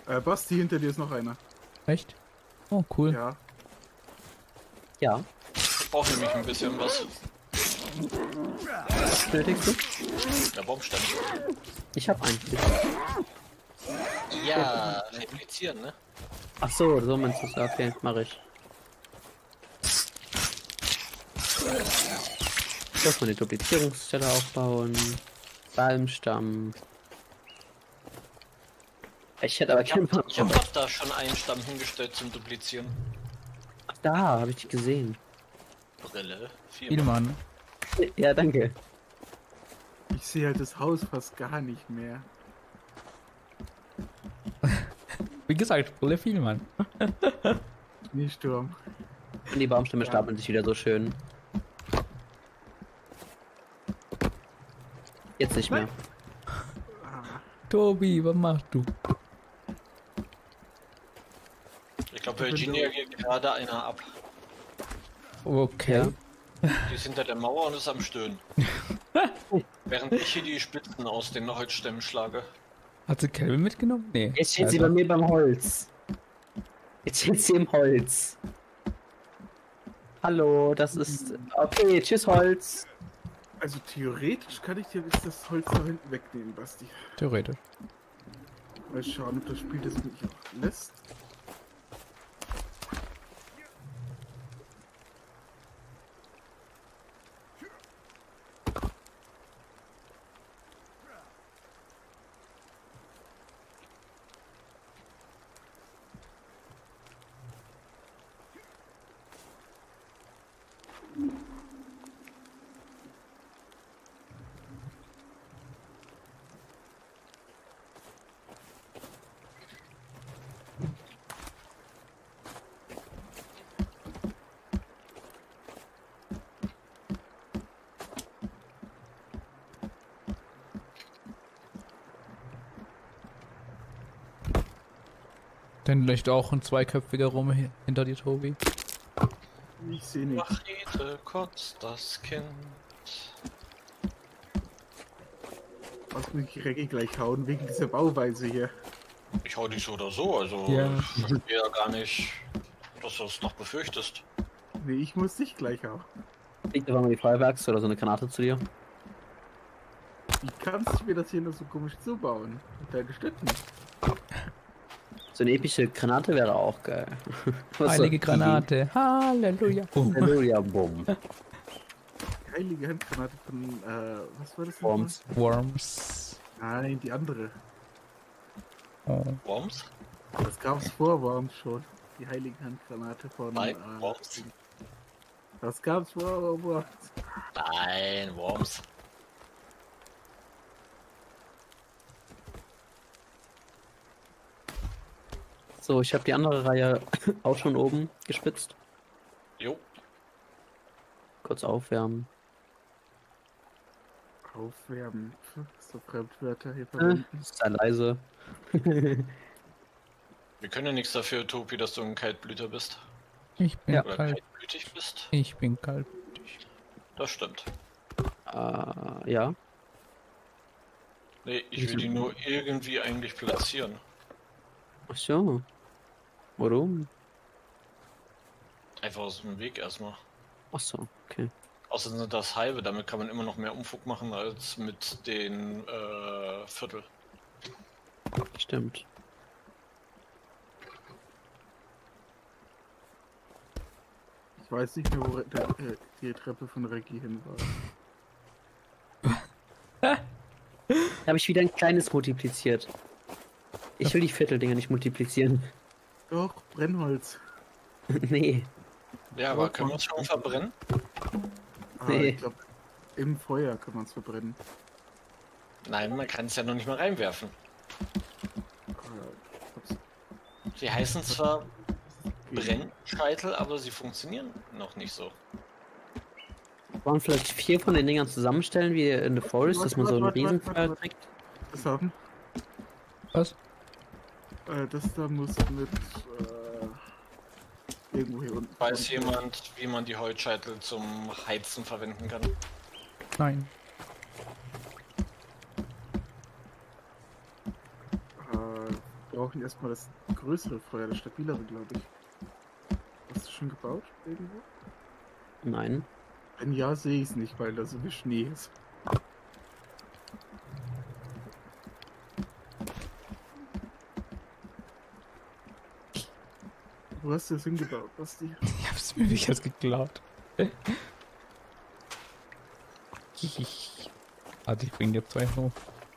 Basti, hinter dir ist noch einer. Echt? Oh, cool. Ja. Ja. Ich brauche nämlich ein bisschen was. Was benötigst du? Der Baumstämme. Ich hab einen. Ja, replizieren, ne? Ach so, so meinst du es. Okay, mach ich. Ich muss mal die Duplizierungsstelle aufbauen. Baumstamm. Ich hätte aber keinen Ich hab doch da schon einen Stamm hingestellt zum Duplizieren. Ach, da habe ich dich gesehen. Brille. Spielmann. Ja, danke. Ich sehe halt das Haus fast gar nicht mehr. Wie gesagt, Brille Vielmann. Schneesturm. Und die Baumstämme Ja. stapeln sich wieder so schön. Jetzt nicht mehr. Tobi, was machst du? Ich glaube, Virginia geht gerade einer ab. Okay. Die ist hinter der Mauer und ist am Stöhnen. Während ich hier die Spitzen aus den Holzstämmen schlage. Hat sie Kelvin mitgenommen? Nee. Jetzt steht sie bei mir beim Holz. Jetzt steht sie im Holz. Hallo, das ist... Okay, tschüss Holz. Also theoretisch kann ich dir jetzt das Holz da hinten wegnehmen, Basti. Theoretisch. Mal schauen, ob das Spiel das mich auch lässt. Dann leuchtet auch ein zweiköpfiger rum hinter dir, Tobi. Ich sehe nicht. Machete kotzt das Kind. Was muss ich Reggie gleich hauen, wegen dieser Bauweise hier. Ich hau dich so oder so, also Ja. ich verstehe ja gar nicht, dass du es noch befürchtest. Nee, ich muss dich gleich hauen. Liegt einfach mal die Feuerwerks oder so eine Granate zu dir. Wie kannst du mir das hier nur so komisch zubauen? Mit deinen Stützen. So eine epische Granate wäre auch geil. Was Heilige so- Granate. Halleluja. Boom. Halleluja, bumm. Heilige Handgranate von, was war das? nochmal? Worms. Worms. Nein, die andere. Oh. Worms? Das gab's vor Worms schon. Die heilige Handgranate von, Nein, Worms. das gab's vor Worms. Nein, Worms. So, ich habe die andere Reihe auch schon oben gespitzt. Jo. Kurz aufwärmen. Aufwärmen. So Fremdwörter hier verwenden. Sei leise. Wir können ja nichts dafür, Topi, dass du ein Kaltblüter bist. Ich bin Ja. Oder kalt. kaltblütig bist. Ich bin kaltblütig. Das stimmt. Ja. Nee, ich will die nur irgendwie eigentlich platzieren. Ach so. Warum? Einfach aus dem Weg erstmal. Ach so, okay. Außerdem sind das halbe, damit kann man immer noch mehr Unfug machen als mit den Viertel. Stimmt. Ich weiß nicht mehr, wo die Treppe von Reggie hin war. Da habe ich wieder ein kleines multipliziert. Ich will die Vierteldinger nicht multiplizieren. Doch, Brennholz. Nee. Ja, aber können wir uns schon verbrennen? Nee. Ich glaube, im Feuer kann man es verbrennen. Nein, man kann es ja noch nicht mal reinwerfen. Sie heißen zwar Brennscheitel, aber sie funktionieren noch nicht so. Wollen wir vielleicht 4 von den Dingern zusammenstellen, wie in The Forest, dass man so einen Riesenfeuer kriegt? Das haben. Was? Das da muss mit irgendwo hier unten. Weiß jemand, wie man die Holzscheitel zum Heizen verwenden kann? Nein. brauchen erstmal das größere Feuer, das stabilere, glaube ich. Hast du schon gebaut irgendwo? Nein. Wenn ja, sehe ich es nicht, weil da so viel Schnee ist. Wo hast du das hingebaut, Basti? Ich hab's mir nicht erst geklaut. Warte, ich bring dir 2 hoch.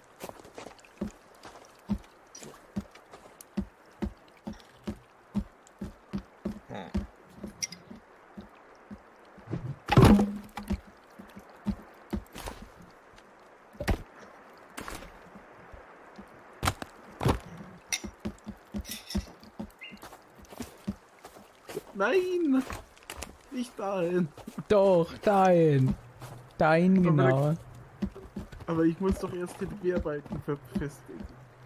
Nein! Nicht dahin! Doch, dein. Dein, genau. Aber ich muss doch erst den Querbalken befestigen.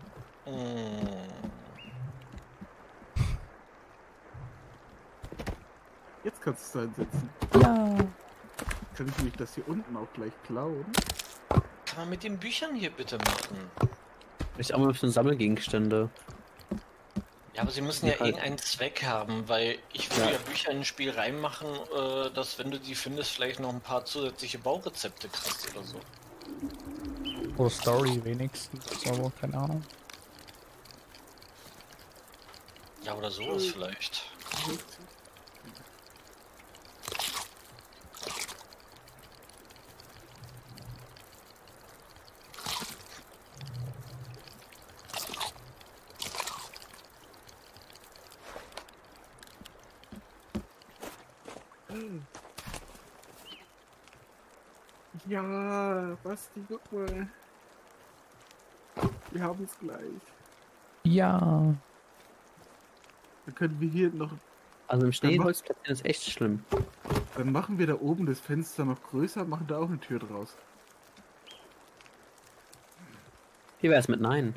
Jetzt kannst du es einsetzen. Ja. Kann ich mich das hier unten auch gleich klauen? Kann man mit den Büchern hier bitte machen? Vielleicht auch mal für Sammelgegenstände. Ja, aber sie müssen ja Ja, halt. irgendeinen Zweck haben, weil ich will ja Bücher in ein Spiel reinmachen, dass wenn du die findest, vielleicht noch ein paar zusätzliche Baurezepte kriegst oder so. Oder Story wenigstens, aber keine Ahnung. Ja, oder sowas vielleicht. Ja, Basti, guck mal. Wir haben es gleich. Ja. Dann können wir hier noch. Also im Schneeholz platzieren ist echt schlimm. Dann machen wir da oben das Fenster noch größer, machen da auch eine Tür draus. Wie wär's mit Nein?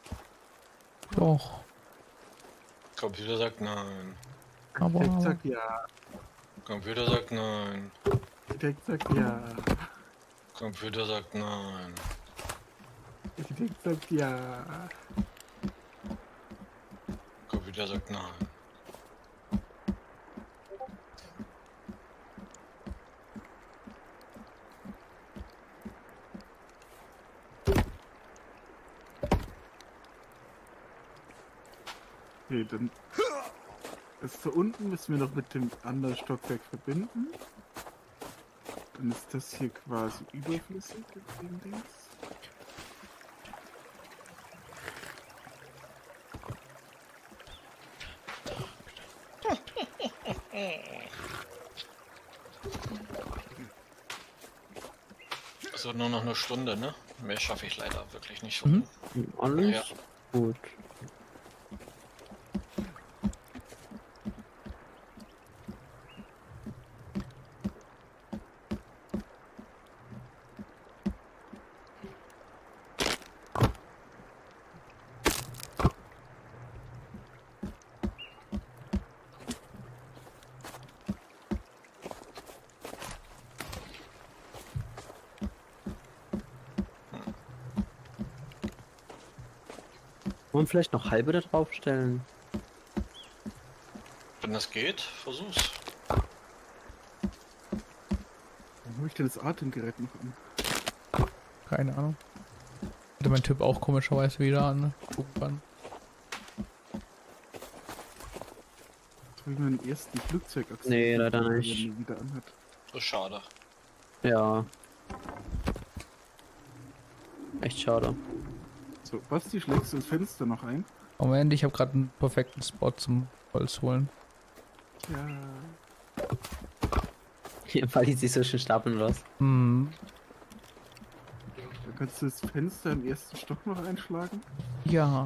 Doch. Computer sagt nein. Aber Architekt sagt ja. Computer sagt nein. Architekt sagt ja. Computer sagt nein. Architekt sagt ja. Computer sagt nein. Okay, dann. Das da unten müssen wir noch mit dem anderen Stockwerk verbinden. Dann ist das hier quasi überflüssig, dem Dings. Es wird nur noch eine Stunde, ne? Mehr schaffe ich leider wirklich nicht. Mhm. Alles Ja. gut. Wollen wir vielleicht noch halbe da draufstellen? Wenn das geht, versuch's. Warum habe ich denn das Atemgerät noch an? keine Ahnung. Hatte mein Typ auch komischerweise wieder an. Irgendwann. Jetzt habe ich meinen ersten Flugzeugachsen. Nee, leider den er nicht. nie wieder anhat. Das ist schade. Ja. Echt schade. So, Basti, schlägst du das Fenster noch ein? Moment, ich habe gerade einen perfekten Spot zum Holz holen. Ja. Weil die sich so schön stapeln oder was? Hm. Dann kannst du das Fenster im ersten Stock noch einschlagen. Ja.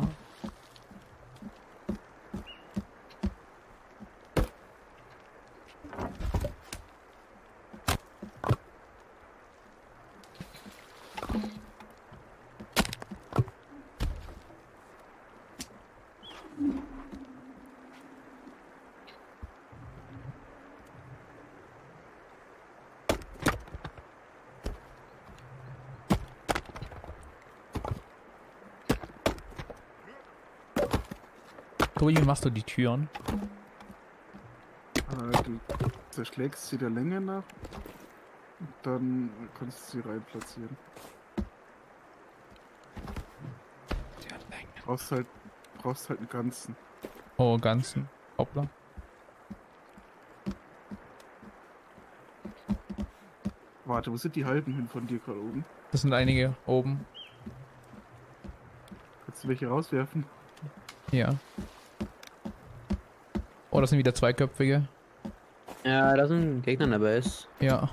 Tobi, wie machst du die Türen? Du zerschlägst sie der Länge nach und dann kannst du sie rein platzieren. Brauchst halt einen ganzen. Oh, ganzen. Hoppla. Warte, wo sind die halben hin von dir gerade oben? Das sind einige oben. Kannst du welche rauswerfen? Ja. Oh, das sind wieder zweiköpfige. Ja, da sind Gegner dabei ist. Ja.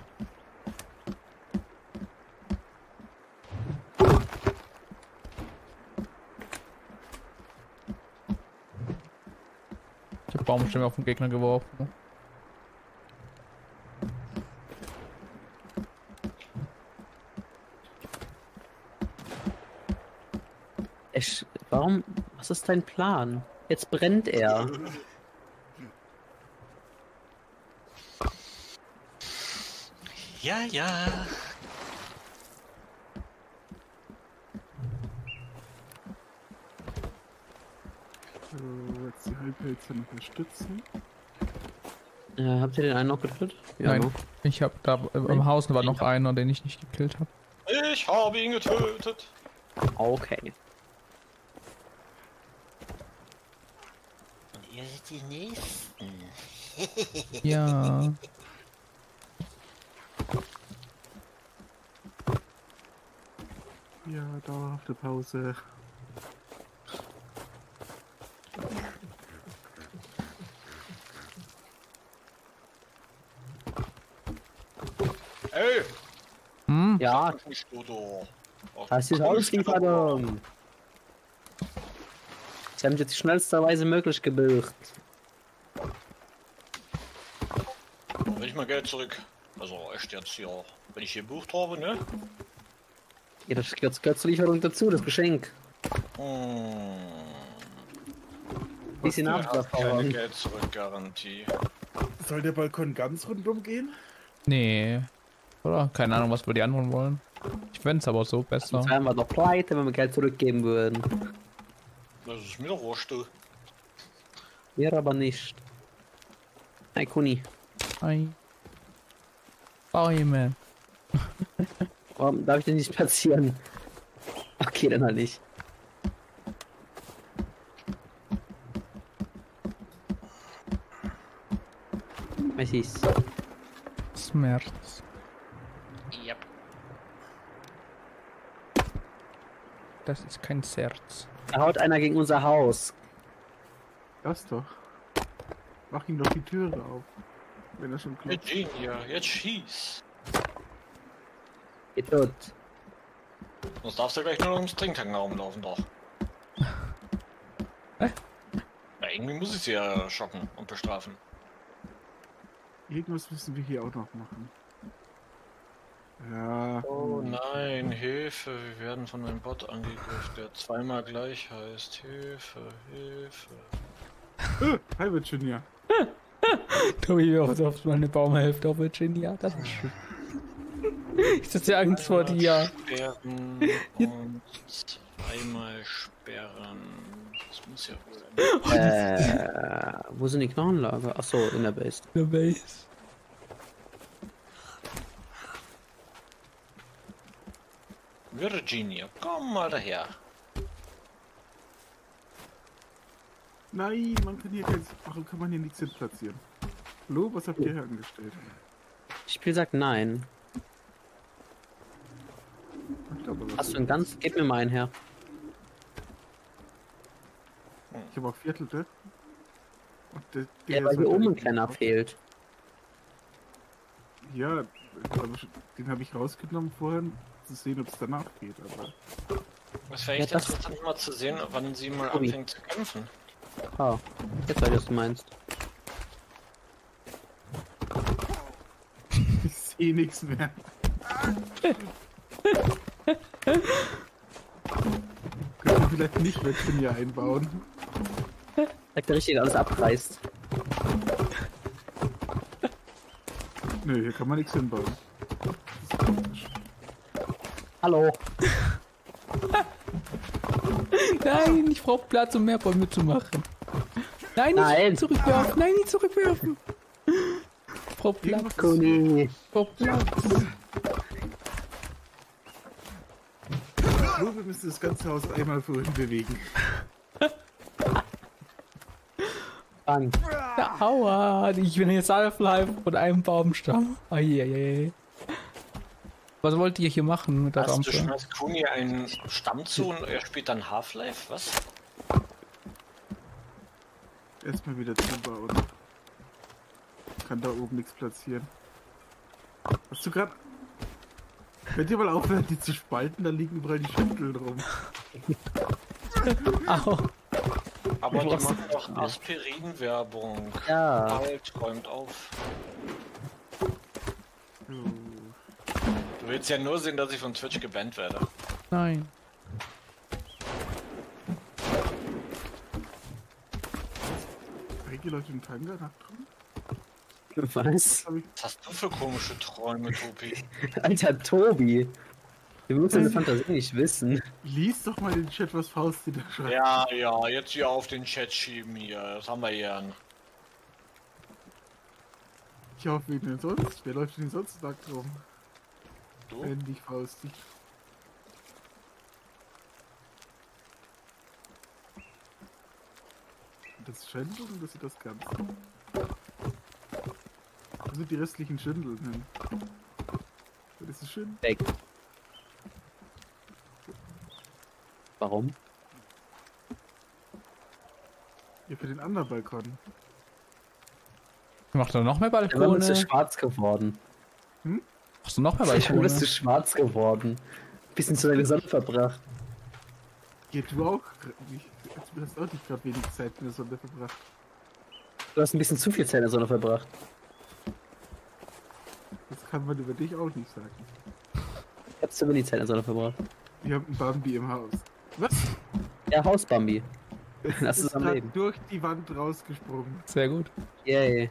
Ich hab Baumstämme auf den Gegner geworfen. Warum? Was ist dein Plan? Jetzt brennt er. Ja, ja. So, jetzt die Halbhölzer noch unterstützen. Habt ihr den einen noch getötet? Ja, Nein, noch. ich hab da im Haus war noch einer, den ich nicht gekillt habe. Ich habe ihn getötet. Okay. Und ihr seid die Nächsten. Ja. Ja, dauerhafte Pause. Hey! Hm? Ja, Nicht du, du. das ist Auslieferung. Sie haben jetzt die schnellste Weise möglich gebucht. Wenn ich mal Geld zurück. Also echt jetzt hier. Wenn ich hier gebucht habe, ne? Ja, das gehört zur Lieferung dazu, das Geschenk. Bisschen Keine Abfahrer. Geld zurück Garantie. Soll der Balkon ganz rundum gehen? Nee. Oder? Keine Ahnung, was wir die anderen wollen. Ich fände es aber so besser. Sonst wären wir doch pleite, wenn wir Geld zurückgeben würden. Das ist mir doch wurscht, du. Wir aber nicht. Hey Kuni, Hi. Bäume. warum darf ich denn nicht platzieren? Okay, dann halt nicht. Was ist? Schmerz. Yep. Das ist kein Herz. Da haut einer gegen unser Haus. Das doch. Mach ihm doch die Türe auf. Wenn er schon klopft. Virginia, jetzt schieß. Geht tot. Sonst darfst du gleich nur noch ums Trinktank herumlaufen, doch. Ja, irgendwie muss ich sie ja schocken und bestrafen. Irgendwas müssen wir hier auch noch machen. Ja. Oh nein, Hilfe, wir werden von einem Bot angegriffen, der zweimal gleich heißt. Hilfe, Hilfe. Hi Virginia. Tobi, wie oft mal eine Baumhälfte auf Virginia? Das ist schön. Ich sitze ja Angst vor dir. Sperren und zweimal sperren. Das muss ja wohl sein. Wo sind die Knochenlager? Achso, in der Base. Der Base. Virginia, komm mal daher. Nein, man kann hier kein. Warum kann man hier nichts hin platzieren? Hallo, was habt ihr hier angestellt? Das Spiel sagt nein. Ich glaube, was Hast du einen ganz? Gib mir mal einen her. Ich habe auch Viertelte. Und Ja, weil ist hier halt oben ein der- kleiner fehlt. Ja, aber den habe ich rausgenommen vorhin, zu sehen, ob es danach geht. Aber Es wäre Ja, echt das- interessant mal zu sehen, wann sie mal Tobi. anfängt zu kämpfen. Ah, jetzt weiß ich, was du meinst. ich sehe nichts mehr. Können wir vielleicht nicht Virginia einbauen? Sagt der richtig alles abreißt. Nö, hier kann man nichts hinbauen. Das ist komisch. Hallo. Nein, ich brauche Platz, um mehr Bäume zu machen. Nein, Nein. nicht zurückwerfen. Nein, nicht zurückwerfen. Frau Platz. Kuni. Frau Platz. Nur wir müssen das ganze Haus einmal vorhin bewegen. Bang. Ja, aua. Ich bin jetzt Half-Life von einem Baumstamm. Eieiei. Was wollt ihr hier machen mit der Du Rampe? schmeißt Kuni einen Stamm zu und er spielt dann Half-Life? Was? Erstmal wieder zubauen. Kann da oben nichts platzieren. Hast du gerade... Könnt ihr mal aufhören, die zu spalten? Da liegen überall die Schütteln rum. Au. Aber die brauchst- machen doch Aspirin-Werbung. Ja. Halt, räumt auf. So. Du willst ja nur sehen, dass ich von Twitch gebannt werde. Nein. Regi läuft im Tanga nach drin? Was? Hab ich... Was hast du für komische Träume, Tobi? Alter Tobi. Wir müssen unsere Fantasie nicht wissen. Lies doch mal den Chat, was Fausti da schreibt. Ja, ja, jetzt hier auf den Chat schieben hier. Das haben wir gern. Ich hoffe, wen denn sonst? Wer läuft denn sonst nackt rum? Du? Wenn nicht Fausti. Das ist Schändung oder das ist das Ganze? Also die restlichen Schändeln. Das ist schön. Weg. Warum? Ja, für den anderen Balkon. Macht er noch mehr Der Mann ist so Balkone? schwarz geworden. Machst du noch mehr Der Mann ist so Balkone? schwarz geworden. Bisschen zu lange Sonne verbracht. Ja, du auch. Du hast auch nicht gerade wenig Zeit in der Sonne verbracht. Du hast ein bisschen zu viel Zeit in der Sonne verbracht. Das kann man über dich auch nicht sagen. Ich hab zu wenig Zeit in der Sonne verbracht. Wir haben einen Bambi im Haus. Was? Ja, Hausbambi. Es Das ist am grad Leben. durch die Wand rausgesprungen. Sehr gut. Yay.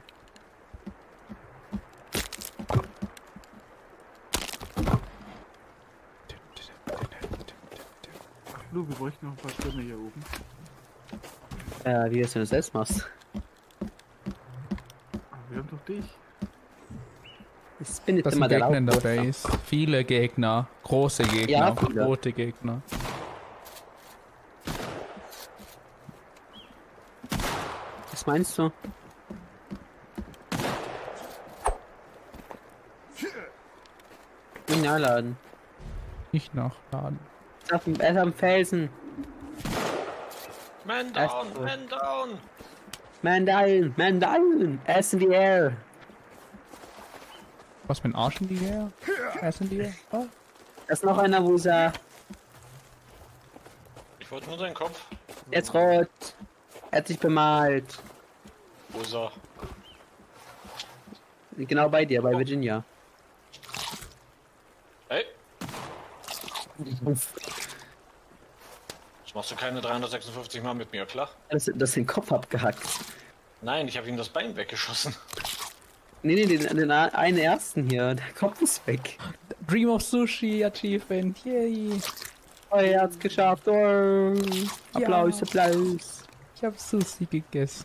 Ach, Lu, wir bräuchten noch ein paar Stämme hier oben. Wie du es denn selbst machst. Aber wir haben doch dich. Ich bin jetzt Das immer sind der Gegner in der Laute. Base. Viele Gegner. Große Gegner. Ja, viele. Rote Gegner. Was meinst du? Ihn nachladen. Nicht nachladen. Er ist am Felsen. Man Erst- down, man down! Man down, man down. Er ist in the air. Was mit dem Arsch in die Air? Ass in die Air? Oh. Da ist noch einer, wo ist er? Ich wollte nur seinen Kopf. Jetzt rot. Er hat sich bemalt. Wo ist er? Genau bei dir, bei Virginia. Hey, jetzt machst du keine 356 Mal mit mir, klar? Das den Kopf abgehackt. Nein, ich habe ihm das Bein weggeschossen. Nee, den einen ersten hier. Der Kopf ist weg. Dream of Sushi Achievement. Yay. Oh, er hat's geschafft. Oh. Applaus, Applaus. Ich habe Sushi gegessen.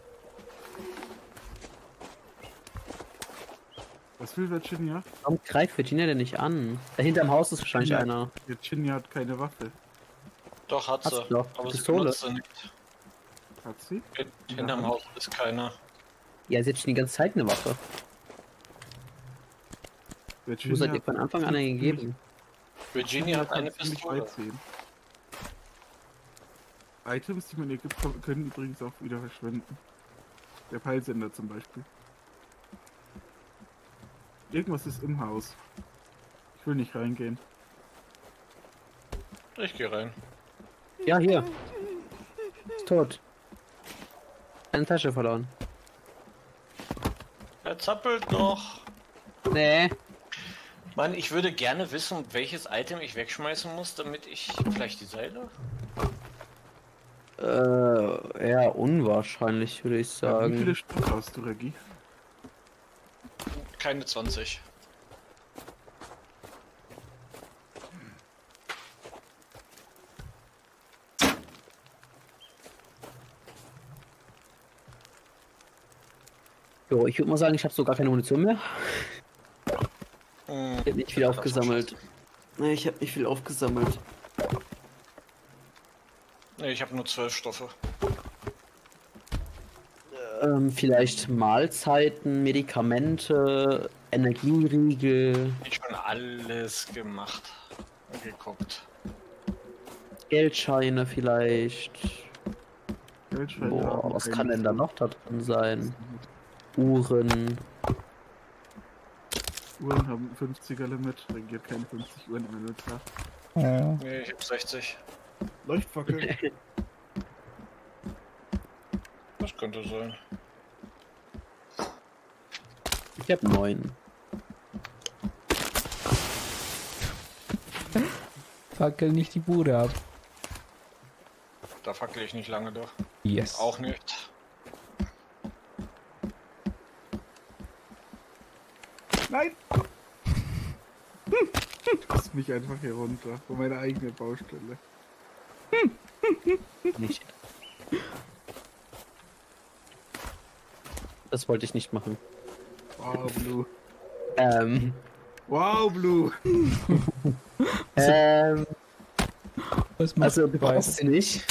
Was will Virginia? Warum greift Virginia denn nicht an? Da hinterm Haus ist wahrscheinlich Ja. einer. Virginia hat keine Waffe. Doch, hat Hat's sie. doch, Aber sie Pistole. benutzt sie nicht. Hat sie? Hinterm Haus ist keiner. Ja, sie hat schon die ganze Zeit eine Waffe. Wo Virginia seid ihr von Anfang an gegeben? Virginia hat eine ziemlich Pistole. weit sehen. Items, die man ihr gibt, können übrigens auch wieder verschwinden. Der Peilsender zum Beispiel. Irgendwas ist im Haus. Ich will nicht reingehen. Ich gehe rein. Ja, hier. Ist tot. Eine Tasche verloren. Er zappelt noch. Nee. Mann, ich würde gerne wissen, welches Item ich wegschmeißen muss, damit ich vielleicht die Seile. Eher unwahrscheinlich, würde ich Ja, wie viele sagen. Stück hast du, Regi? Keine 20. Jo, ich würde mal sagen, ich habe so gar keine Munition mehr. Hm, Ich habe nicht viel das ist aufgesammelt. Nee, ich habe nicht viel aufgesammelt. Nee, ich habe nur 12 Stoffe. Vielleicht Mahlzeiten, Medikamente, Energieriegel, Ich schon alles gemacht und geguckt. Geldscheine vielleicht. Geldscheine Boah, haben was keine kann denn da so- noch da drin sein? Uhren. Uhren haben 50er Limit, dann geht keine 50 Uhren im Inventar. Oh. Nee, ich hab 60. Leuchtfackel. Das könnte sein. Ich habe 9. Fackel nicht die Bude ab. Da fackel ich nicht lange durch. Yes. Auch nicht. Nein! Lass mich einfach hier runter, von meiner eigenen Baustelle. Nicht. Das wollte ich nicht machen. Wow, Blue. Wow, Blue! Was macht Also du weiter? brauchst sie nicht.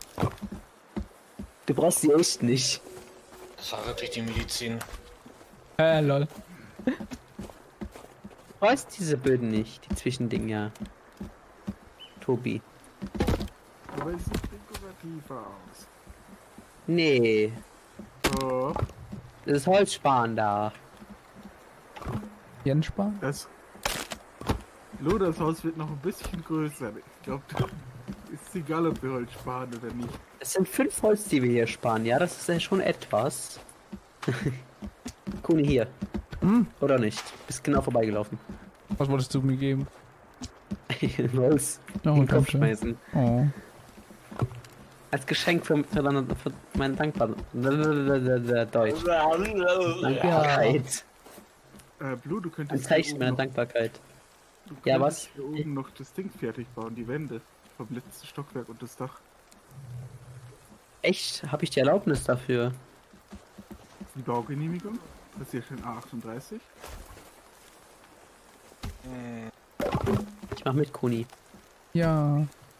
Du brauchst sie echt nicht. Das war wirklich die Medizin. Lol. Du brauchst diese Böden nicht, die Zwischendinger. Tobi. Aber es sieht dekorativer aus. Nee, Oh, das ist Holzspan da. Jens sparen? das... Blue, das Haus wird noch ein bisschen größer. Ich glaube, ist egal, ob wir Holz sparen oder nicht. Es sind 5 Holz, die wir hier sparen, ja, das ist ja schon etwas. Kuni hier. Oder nicht? Bist genau vorbeigelaufen. Was wolltest du mir geben? Holz Oh, in den Kopf danke. schmeißen. Oh. Als Geschenk für meinen Dankbar... Deutsch. Dankbarkeit. Blue, du Ein könntest Zeichen meiner Dankbarkeit. du Ja, könntest was? hier oben noch das Ding fertig bauen, die Wände. Vom letzten Stockwerk und das Dach. Echt? Habe ich die Erlaubnis dafür? Die Baugenehmigung. Das ist hier schon A38. Ich mach mit, Kuni. Ja.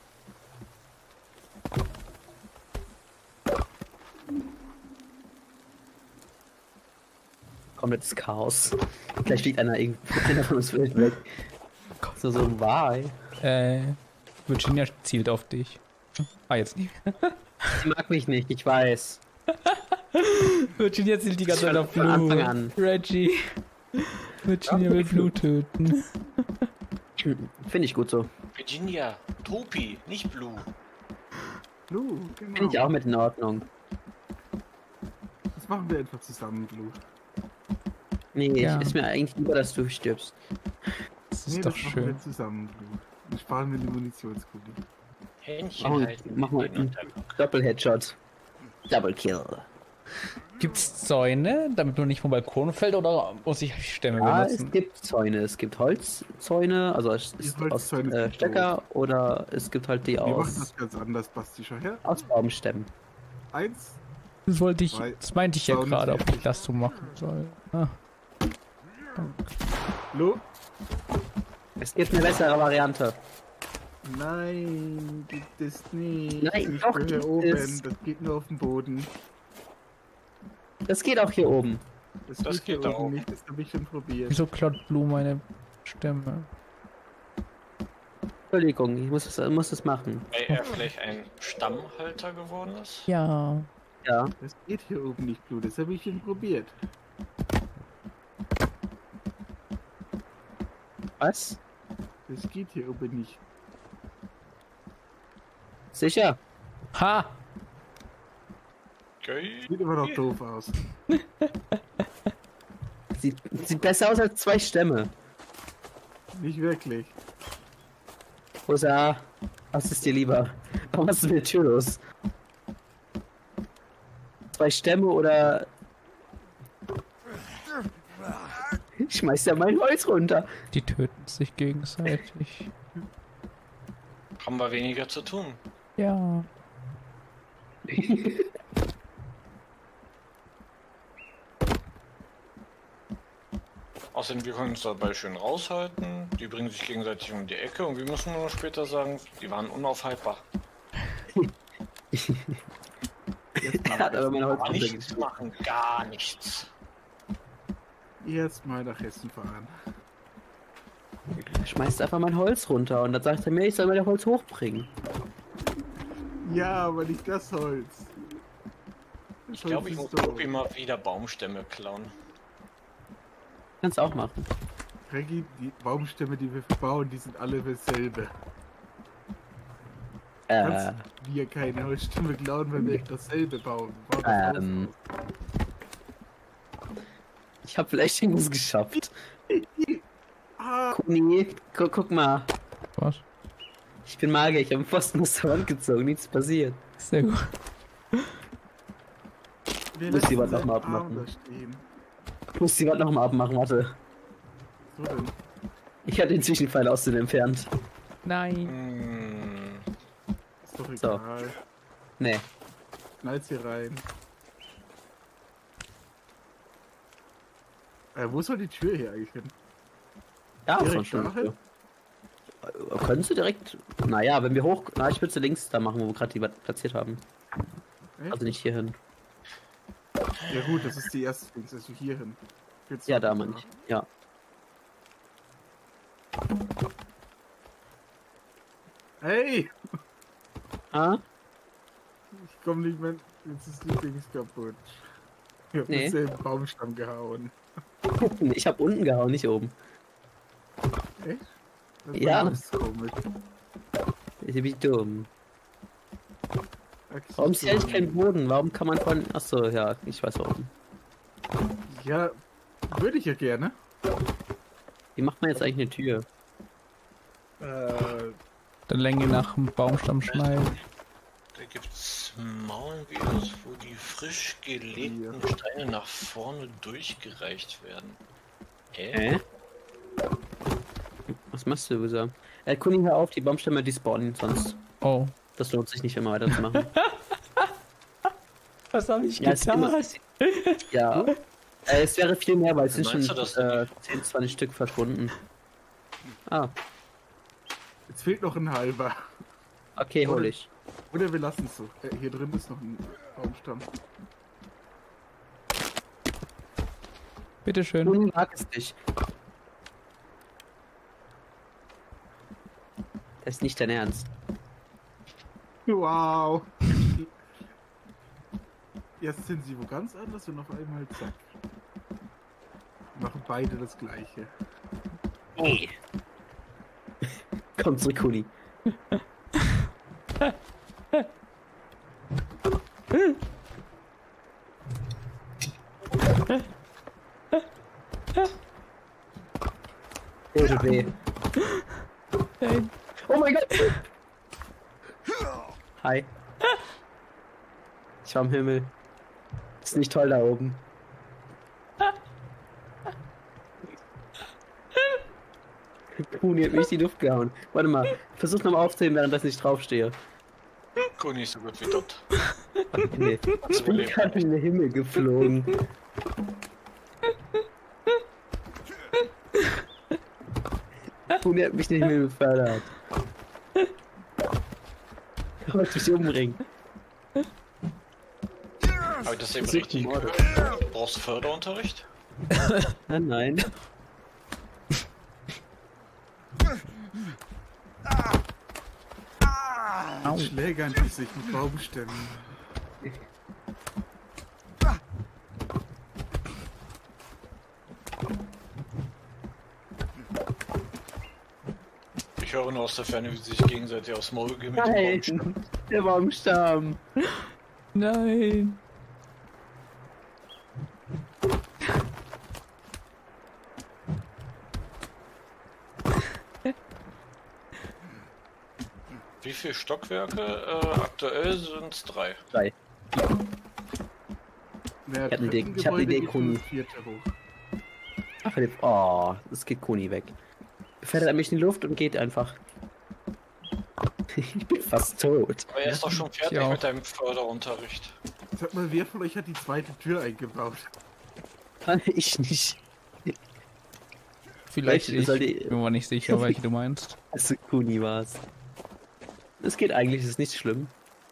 Komplettes Chaos. Gleich fliegt einer von uns wild weg. So, why? Virginia zielt auf dich. Ah, jetzt nicht. Sie mag mich nicht, ich weiß. Virginia zielt die ganze Zeit auf Von Anfang Blue. an. Reggie. Virginia will Blue töten. Finde ich gut so. Virginia, Topi, nicht Blue. Blue, genau. Finde ich auch mit in Ordnung. Das machen wir einfach zusammen, Blue. Nee, Ja. ist mir eigentlich lieber, dass du stirbst. Das Nee, ist das doch machen schön. wir zusammen, Blue. Dann sparen wir die Munitionskugel. Händchen Machen halten. mach mal den einen Untergrund. Doppel-Headshot. Double Kill. Gibt's Zäune, damit man nicht vom Balkon fällt, oder muss ich Stämme Ja, es benutzen? gibt Zäune. Es gibt Holzzäune, also es ist aus Holzzäune sind Stöcker, oder es gibt halt die Wir machen aus, das ganz anders, Basti. Schau her. aus Baumstämmen. 1, Das wollte ich, Zwei. das meinte ich ja Zäune gerade, ob ich fertig. das so machen soll. Ah. Blue. Es gibt eine bessere Variante. Nein, gibt es nicht. Nein, ich doch, bin hier gibt oben. es. Das geht nur auf dem Boden. Das geht auch hier oben. Das, Das hier geht da oben oben. nicht, das habe ich schon probiert. Wieso klaut Blue meine Stämme? Entschuldigung, ich muss das machen. Weil er vielleicht ein Stammhalter geworden ist. Ja. Ja. Das geht hier oben nicht, Blue. Das habe ich schon probiert. Was? Das geht hier oben nicht. Sicher? Ha! Okay. Sieht immer noch doof aus. Sieht besser aus als 2 Stämme. Nicht wirklich. Rosa, was ist dir lieber? Warum hast du mir Tür los? 2 Stämme oder... Ich schmeiß ja mein Holz runter. Die töten sich gegenseitig. Haben wir weniger zu tun. Ja. Außerdem, wir können uns dabei schön raushalten. Die bringen sich gegenseitig um die Ecke und wir müssen nur noch später sagen, die waren unaufhaltbar. Er hat aber meine Aber Holz nichts machen, gar nichts. Erstmal nach Hessen fahren. schmeißt einfach mein Holz runter und dann sagt er mir, ich soll mein Holz hochbringen. Ja, aber nicht das Holz. Ich glaube, ich muss Tobi mal wieder Baumstämme klauen. Kannst auch machen. Reggie, die Baumstämme, die wir verbauen, die sind alle dasselbe. Kannst wir keine Holzstämme klauen, wenn wir dasselbe bauen. Bau das Haus Ich habe vielleicht irgendwas geschafft. Ah, Kuni, guck mal. Was? Ich bin Magier, ich habe einen Pfosten aus der Wand gezogen, nichts passiert. Sehr gut. wir Muss die lassen Wand noch seinen mal Arm abmachen. da stehen. Ich muss die Wand nochmal abmachen, warte. So denn. Ich habe den Zwischenpfeil aus dem entfernt. Nein. Ist doch So. egal. Nee. Knallt's hier rein. Wo soll die Tür hier eigentlich hin? Ja, Direkt von schon. dahin? Könntest du direkt. Naja, wenn wir hoch. Na, ich würde sie links da machen, wo wir gerade die platziert haben. Echt? Also nicht hier hin. Ja gut, das ist die erste Dings, also hier hin. Jetzt Ja, noch da mal. meine ich. Ja. Hey! Ah? Ich komm nicht mehr. Jetzt ist die Dings kaputt. Ich hab Nee. denselben Baumstamm gehauen. Ich habe unten gehauen, nicht oben. Echt? Das Ja. war ganz komisch. Ich bin dumm. Okay, Warum ist so. hier eigentlich kein Boden? Warum kann man von. Achso, ja, ich weiß warum. Ja, würde ich ja gerne. Wie macht man jetzt eigentlich eine Tür? Der Länge nach dem Baumstamm schneiden. Da gibt's Maulvideos, wo die frisch gelegten Steine nach vorne durchgereicht werden. Was machst du, Usa? Kuni, hör auf, die Baumstämme, die spawnen sonst. Oh. Das lohnt sich nicht immer weiterzumachen. Was habe ich Ja, es ist immer- Ja. Es wäre viel mehr, weil es sind schon Meinst du das denn 10, 20 Stück verschwunden. Ah, Jetzt fehlt noch ein halber. okay, hol ich. Oder wir lassen es so. Hier drin ist noch ein Baumstamm. Bitteschön. Kuni mag es nicht. Das ist nicht dein Ernst. Wow! Jetzt sind sie wo ganz anders und auf einmal zack. Machen beide das gleiche. Hey. Komm zurück, Kuni. Oh, tut weh. Nein. Oh mein Gott! Hi. Ich war im Himmel. Ist nicht toll da oben. Kuni hat mich in die Luft gehauen. Warte mal, versuch nochmal aufzuheben, während ich nicht draufstehe. Kuni ist so gut wie dort. Nee. Ich bin gerade in den Himmel geflogen. Kuni hat mich in den Himmel befördert. Ich wollte mich umbringen. Habe ich das eben Versuch richtig die Morde. gehört? Du brauchst Förderunterricht? Nein. Mit Schlägern, die sich mit Baumstämmen. Ich höre nur aus der Ferne, wie sie sich gegenseitig aufs Maul gehen mit dem Nein, Baumstamm. der Baumstamm. Nein. Wie viele Stockwerke? Aktuell sind es 3. 3. Wer Ich hab eine Idee- dritten ich hab eine Gebäude Idee, geht Kuni. ins vierte hoch. Ach, oh, es geht Kuni weg. Befördert er mich in die Luft und geht einfach. Ich bin fast tot. Aber er ist doch schon fertig auch. mit deinem Förderunterricht. Sag mal, wer von euch hat die zweite Tür eingebaut? Ich nicht. Vielleicht ich. soll Bin mir nicht sicher, welche du meinst. Also Kuni war's. Es geht eigentlich, es ist nicht schlimm.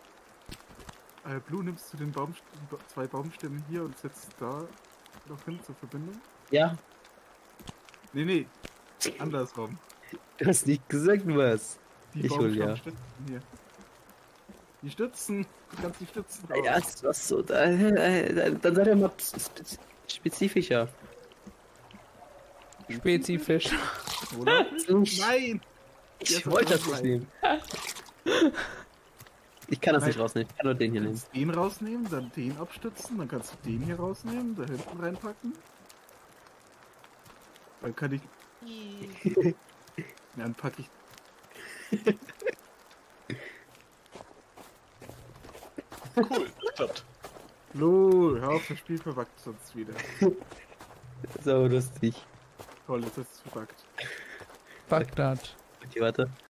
Blue, nimmst du den zwei Baumstämme hier und setzt da noch hin zur Verbindung? Ja, Nee, andersrum. du hast nicht gesagt was. Die Ich hol ja. Baumstammstützen hier. Die Stützen, du kannst die Stützen raus. Ja, was so, dann seid ihr mal spezifischer. Spezifisch. Oder? Nein! Ich wollte das nicht nehmen. Ich kann das nicht rausnehmen, ich kann nur den hier Du nehmen. kannst den rausnehmen, dann den abstützen, dann kannst du den hier rausnehmen, da hinten reinpacken. Dann kann ich... Ja, dann packe ich... Cool, klappt. Lol, hör auf, das Spiel verbuggt sonst wieder. So lustig. Toll, jetzt ist es verbuggt. Bagdad. Okay, warte.